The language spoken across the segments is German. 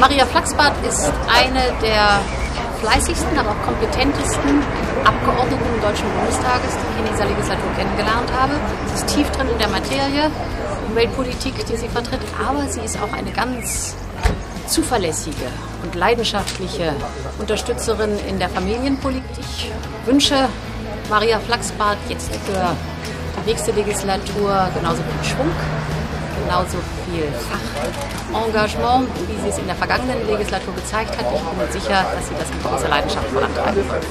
Maria Flachsbart ist eine der fleißigsten, aber auch kompetentesten Abgeordneten im Deutschen Bundestages, die ich in dieser Legislatur kennengelernt habe. Sie ist tief drin in der Materie, Umweltpolitik, die sie vertritt, aber sie ist auch eine ganz zuverlässige und leidenschaftliche Unterstützerin in der Familienpolitik. Ich wünsche Maria Flachsbart jetzt für die nächste Legislatur genauso viel Schwung, genauso viel Fachengagement, wie sie es in der vergangenen Legislatur gezeigt hat. Ich bin mir sicher, dass sie das mit großer Leidenschaft vorantreiben wird.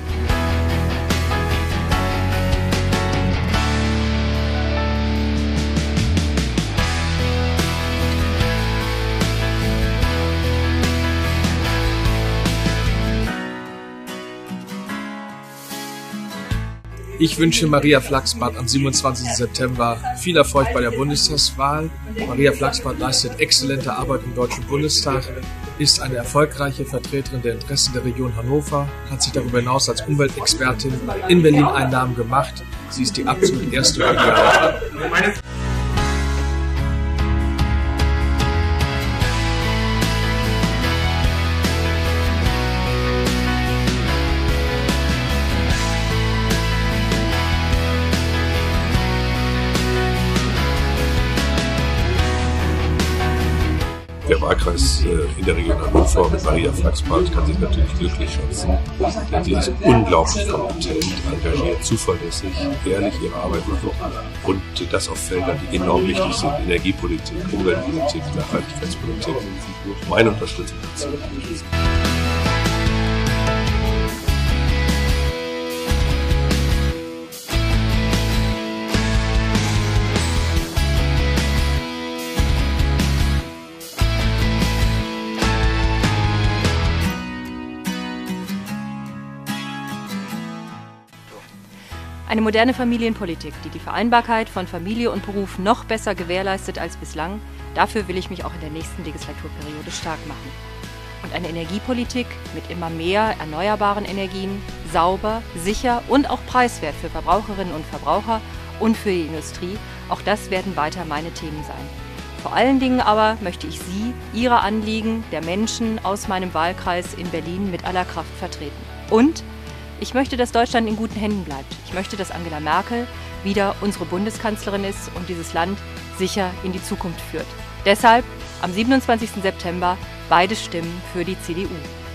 Ich wünsche Maria Flachsbart am 27. September viel Erfolg bei der Bundestagswahl. Maria Flachsbart leistet exzellente Arbeit im Deutschen Bundestag, ist eine erfolgreiche Vertreterin der Interessen der Region Hannover, hat sich darüber hinaus als Umweltexpertin in Berlin einen Namen gemacht. Sie ist die absolut erste Kandidatin. Der Wahlkreis in der Region Hannover mit Maria Flachsbart kann sich natürlich glücklich schätzen, denn sie ist unglaublich kompetent, engagiert, zuverlässig, ehrlich ihre Arbeit macht und das auf Feldern, die enorm wichtig sind: Energiepolitik, Umweltpolitik, Nachhaltigkeitspolitik. Meine Unterstützung dazu. Eine moderne Familienpolitik, die die Vereinbarkeit von Familie und Beruf noch besser gewährleistet als bislang, dafür will ich mich auch in der nächsten Legislaturperiode stark machen. Und eine Energiepolitik mit immer mehr erneuerbaren Energien, sauber, sicher und auch preiswert für Verbraucherinnen und Verbraucher und für die Industrie, auch das werden weiter meine Themen sein. Vor allen Dingen aber möchte ich Sie, Ihre Anliegen der Menschen aus meinem Wahlkreis in Berlin mit aller Kraft vertreten. Und ich möchte, dass Deutschland in guten Händen bleibt. Ich möchte, dass Angela Merkel wieder unsere Bundeskanzlerin ist und dieses Land sicher in die Zukunft führt. Deshalb am 27. September beide Stimmen für die CDU.